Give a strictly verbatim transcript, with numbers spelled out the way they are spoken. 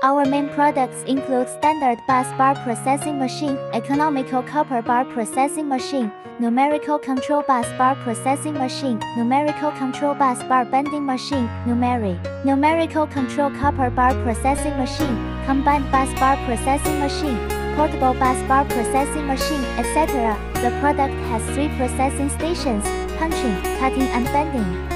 Our main products include standard bus bar processing machine, economical copper bar processing machine, numerical control bus bar processing machine, numerical control bus bar bending machine, numeric, numerical control copper bar processing machine, combined bus bar processing machine, portable bus bar processing machine, et cetera. The product has three processing stations: punching, cutting and bending.